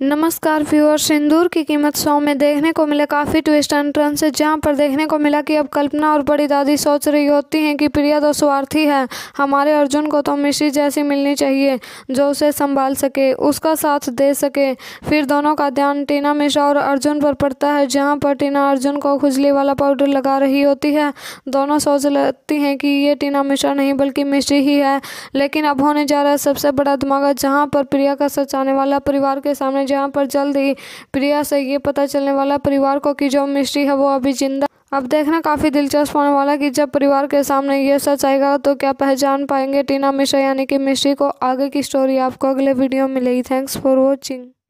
नमस्कार व्यूअर। सिंदूर की कीमत 100 में देखने को मिले काफ़ी ट्विस्ट एंड टर्न से, जहां पर देखने को मिला कि अब कल्पना और बड़ी दादी सोच रही होती हैं कि प्रिया तो स्वार्थी है, हमारे अर्जुन को तो मिश्री जैसी मिलनी चाहिए जो उसे संभाल सके, उसका साथ दे सके। फिर दोनों का ध्यान टीना मिश्रा और अर्जुन पर पड़ता है, जहाँ पर टीना अर्जुन को खुजली वाला पाउडर लगा रही होती है। दोनों सोच लेती हैं कि ये टीना मिश्रा नहीं बल्कि मिश्री ही है, लेकिन अब होने जा रहा है सबसे बड़ा धमाका, जहाँ पर प्रिया का सच आने वाला परिवार के सामने, जहां पर जल्द ही प्रिया से ये पता चलने वाला परिवार को कि जो मिश्री है वो अभी जिंदा। अब देखना काफी दिलचस्प होने वाला कि जब परिवार के सामने ये सच आएगा तो क्या पहचान पाएंगे टीना मिश्रा यानी कि मिश्री को। आगे की स्टोरी आपको अगले वीडियो में मिलेगी। Thanks for watching.